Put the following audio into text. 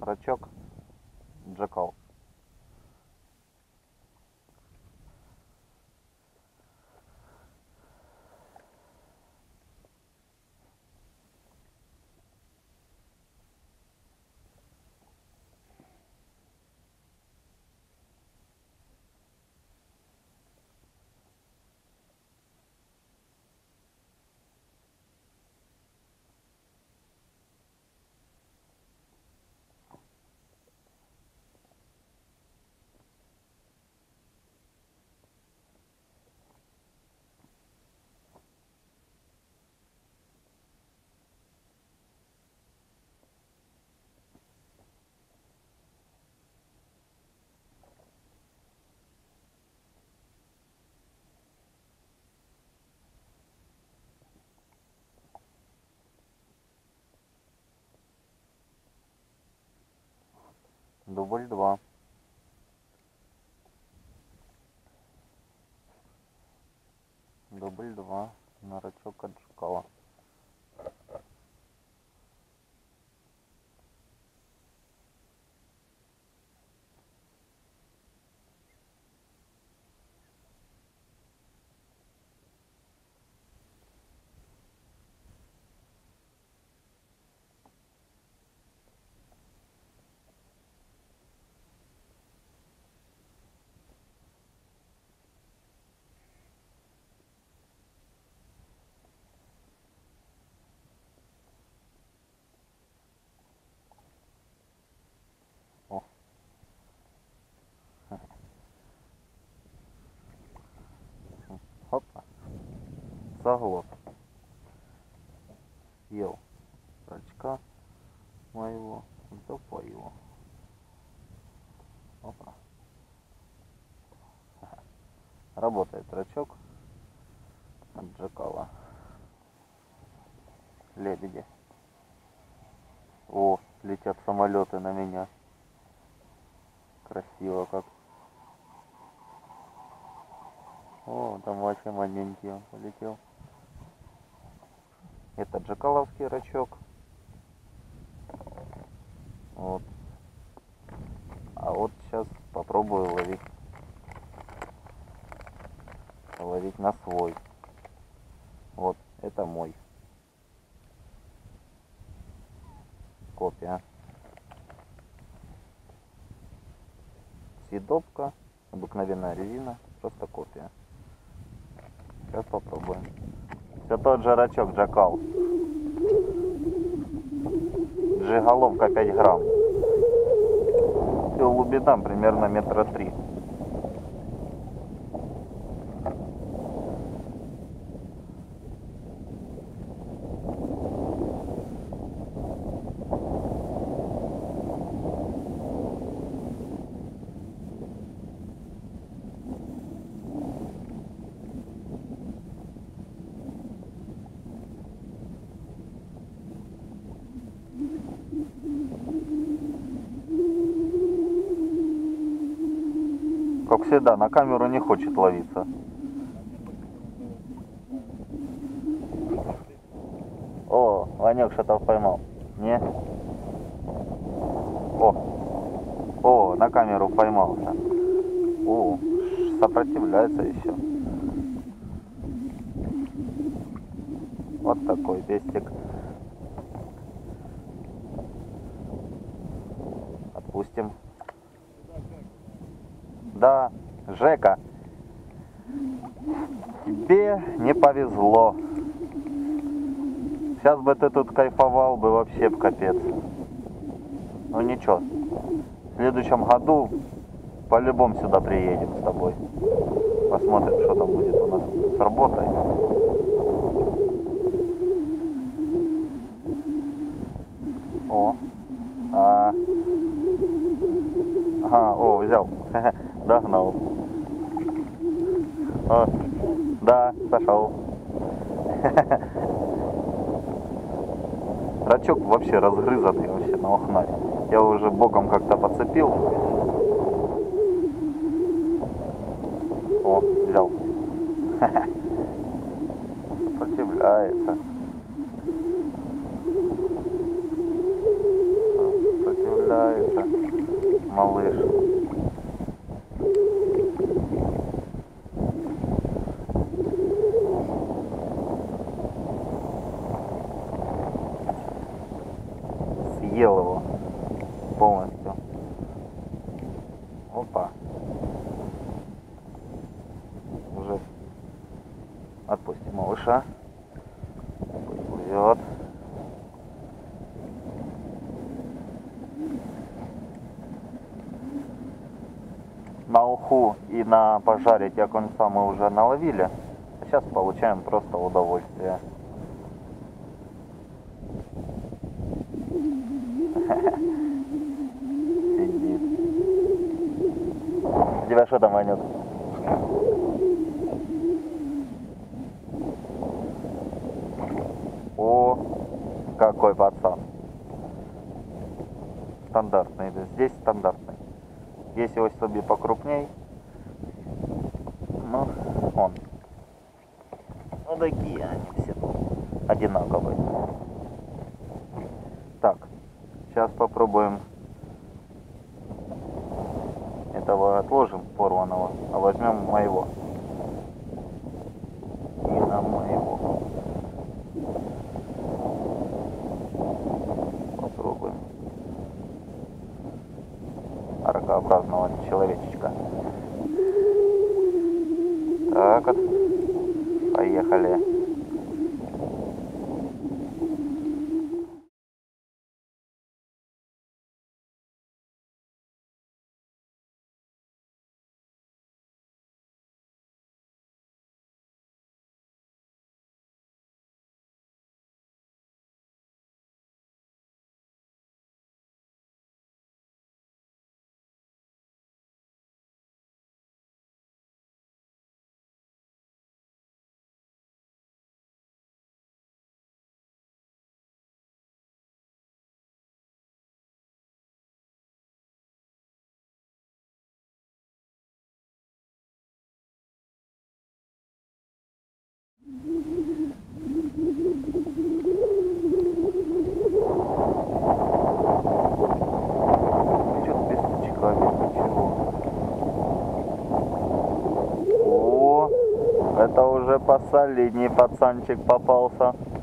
рачок Джекал. Дубль 2. Дубль 2 на рачок от Джекала. О. Опа. Заглот. Съел рачка моего, запоил. Опа. Работает рачок от Джекала. Лебеди. О, летят самолеты на меня. Красиво как. О, там вообще маленький он полетел. Это джекаловский рачок. Вот. А вот сейчас попробую ловить на свой. Вот, это мой. Копия. Сидобка, обыкновенная резина, просто копия. Сейчас попробуем. Все тот же рачок Джекал. Джиголовка 5 грамм. И глубина примерно 3 метра. Как всегда, на камеру не хочет ловиться. О, Ванек что-то поймал. Не? О, на камеру поймался. О, сопротивляется еще. Вот такой пестик. Отпустим. Да, Жека, тебе не повезло. Сейчас бы ты тут кайфовал бы вообще в капец. Ну ничего, в следующем году по-любому сюда приедем с тобой. Посмотрим, что там будет у нас с работой. О, ага, о, взял. Догнал. О, да, сошел. Рачок вообще разгрызанный, вообще на охнаре. Я уже боком как-то подцепил. О, взял. Сопротивляется. Сопротивляется. малыш. Съел его полностью. Опа. Уже отпустим малыша. Пусть плывет. На уху и на пожарить окунца мы уже наловили. А сейчас получаем просто удовольствие. Сидит. У тебя что там, Ванек? О, какой пацан. Стандартный. Здесь стандартный. Есть его себе покрупней. Ну, он. Вот такие они все одинаковые. Так, сейчас попробуем. Этого отложим, порванного, а возьмем моего. И на моего. Попробуем. Ракообразного человечечка. Так вот. Поехали. Что-то без сучка, без ничего. О, это уже посолиднее пацанчик попался.